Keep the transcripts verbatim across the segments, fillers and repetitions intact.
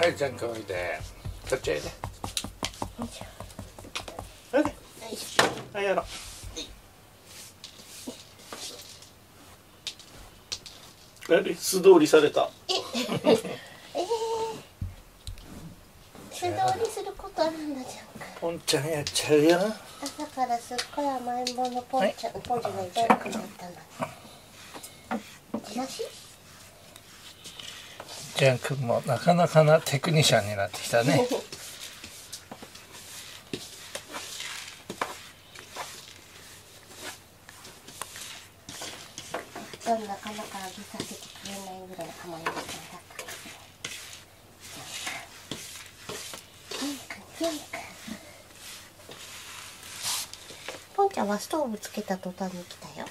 はいじゃんくんおいでこっちおいでおいではいやろうあれ素通りされたええ素通りすることあるんだじゃんかポンちゃんやっちゃうよ朝からすっごい甘えん坊のポンちゃん、はい、ポンちゃんがいたらくなったのチラシジャン君もなかなかなテクニシャンになってきたねどんなかなかあげさせてくれないぐらい甘えん坊ちゃんだったジャン君ジャン君ポンちゃんはストーブつけた途端に来たよ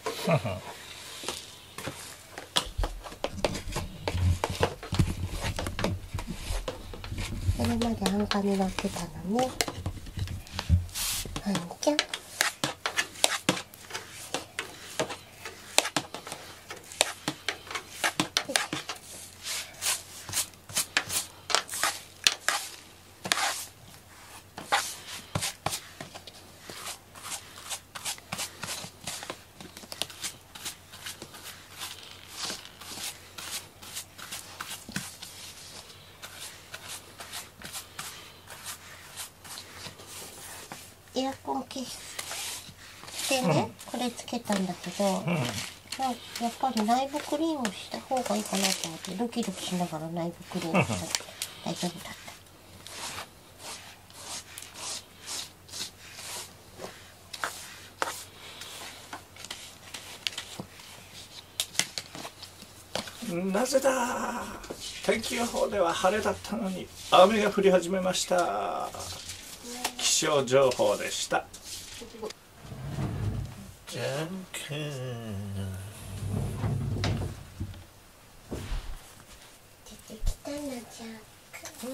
それまで安価になってたのね。あんちゃん。エアコン消してね、うん、これつけたんだけど、うん、やっぱり内部クリームした方がいいかなと思ってドキドキしながら内部クリームしたら大丈夫だった。 なぜだ天気予報では晴れだったのに雨が降り始めました。気象情報でした。ジャン君出てきたなジャン君、うん、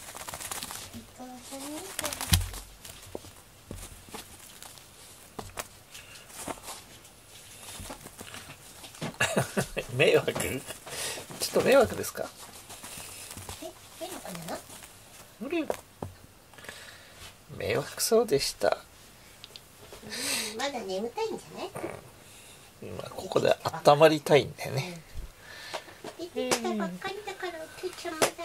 迷惑ちょっと迷惑ですか。 え迷惑なの無理迷惑そうでした、 うん、まだ眠たいんじゃない、 うん、今ここで温まりたいんだよね、 うん、出てきたばっかりだからお父ちゃんまだって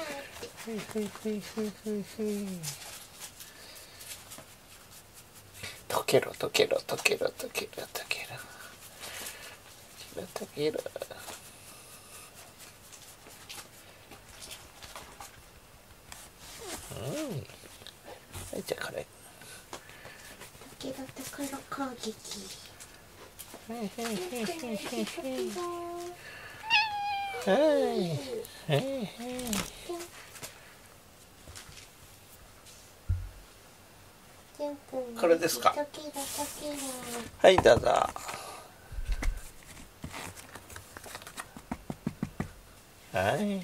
溶けろ溶けろ溶けろ溶けろ溶けろ溶けろうんはいじゃあこれ溶けろところ攻撃はいはいはいこれですか。はいどうぞ。はい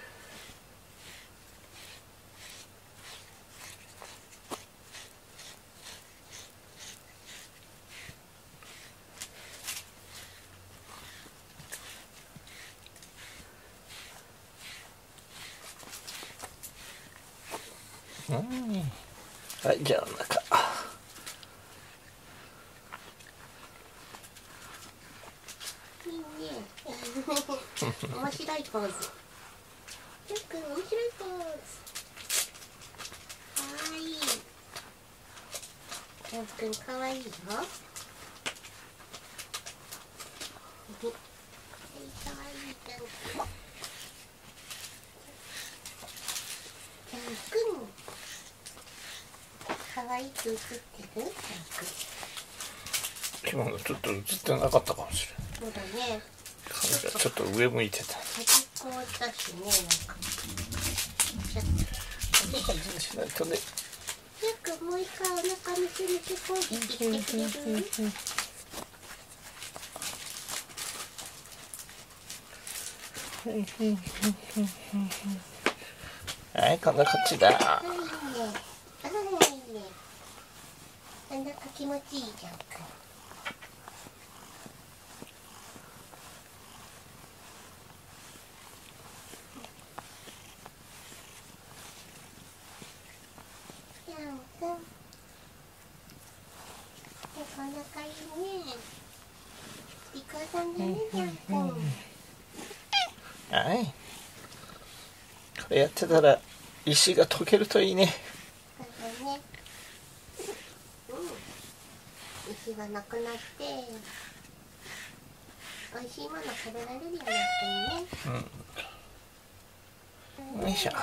うんはいじゃあお腹いいね面白いポーズジャン君面白いポーズかわいいジャン君かわいいよはいかわいいジャン君ジャン君かわいく映ってる今のちょっと映ってなかったかもしれない。 そうだね。 カメラちょっと上向いてた。 端っこだしね、なんか。 こんな感じにしないとね。 よくもう一回お腹見せめてこうって言ってくれる。 はい、今度こっちだ。 はい、いいね。あら、いいね。なんだか気持ちいいじゃんか。 仲いいね。いかだね、ジャン君。 はい。これやってたら石が溶けるといいね。 そうだね。うん。石がなくなって、美味しいもの食べられるようになったよね。 うん。よいしょ。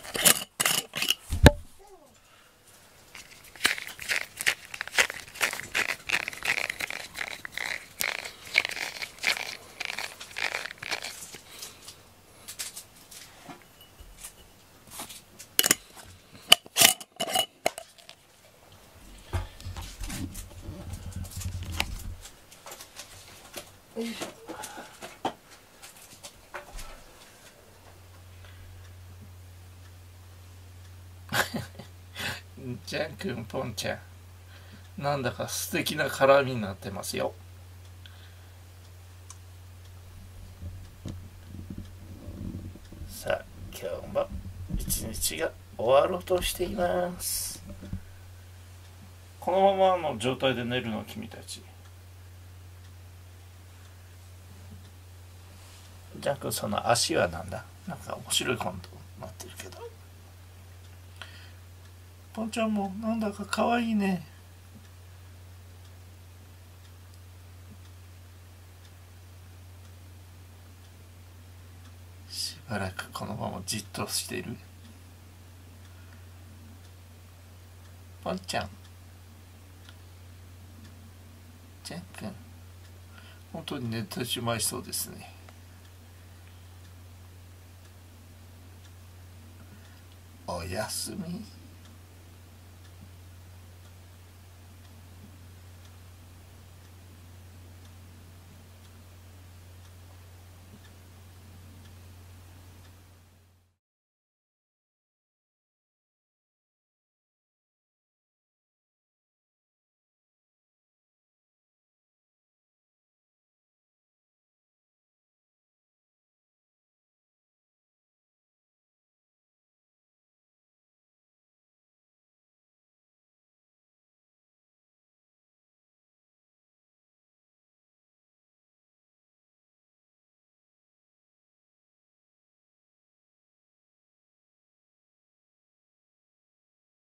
ジャン君、ポンちゃん、なんだか素敵な絡みになってますよ。さあ、今日も一日が終わろうとしています。このままの状態で寝るの君たち。ジャン君、その足はなんだ？なんか面白いコントになってるけど。ポンちゃんもなんだか可愛いね。しばらくこのままじっとしている。ポンちゃん、ジャン君、本当に寝てしまいそうですね。おやすみ。